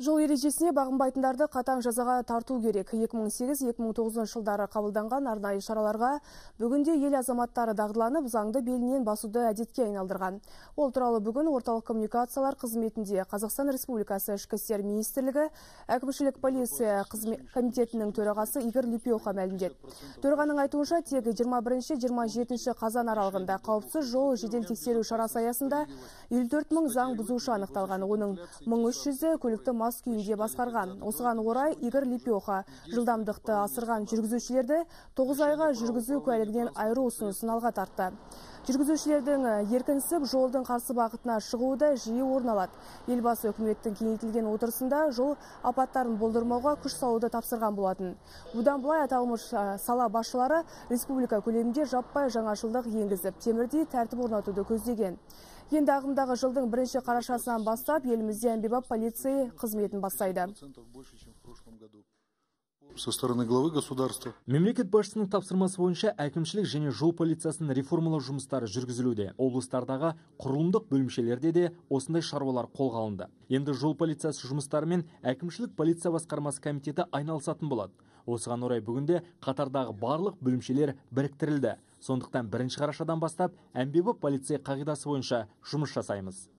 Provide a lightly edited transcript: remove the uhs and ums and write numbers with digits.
Жол ережесіне бағынбайтындарды қатаң жазаға тарту керек. 2008-2009 жылдары қабылданған арнайы шараларға бүгінде ел азаматтары дағдыланып, заңды белінен басуды әдетке айналдырған. Ол туралы бүгін орталық коммуникациялар қызметінде Қазақстан Республикасы Ішкі істер министрлігі әкімшілік полиция комитетінің төрағасы Игорь Лепеха мәлімдеді. Төрағаның айтуынша, тек 21-27 қазан аралығында қауіпсіз жол жедел тексеру шарасы аясында 54 мың заң бұзушы анықталған. Оның 1300-і көлікті мас күйінде басқарған. Осыған орай Игорь Лепеха жылдамдықты асырған жүргізушілерді 9 айға жүргізу куәлігінен айыру ұсынысын алға тартты. Жүргізушілердің еркінсіп жолдың қарсы бағытына шығуы да жиі орын алады. Елбасы үкіметтің кеңейтілген отырысында жол апаттарын болдырмауға күш салуды тапсырған болатын. Бұдан былай аталмыш сала басшылары республика көлемінде жаппай жаңашылдық енгізіп, темірдей тәртіп орнатуды көздеген. Енді ағымдағы жылдың 1 қарашасынан бастап елімізде әмбебап полиция қызметін бастайды. Со стороны главы государства. Мемлекет басшысының тапсырмасы бойынша әкімшілік және жол полициясын реформалау жұмыстары жүргізілуде. Облыстардағы құрылымдық бөлімшелерде де осындай шаруалар қолға алынды. Енді жол полициясы жұмыстарымен әкімшілік полиция басқармасы комитеті айналысатын болады. Осыған орай бүгінде қатардағы барлық бөлімшелер біріктірілді. Сондықтан 1 қарашадан бастап әмбебап полиция қағидасы бойынша жұмыс жасаймыз.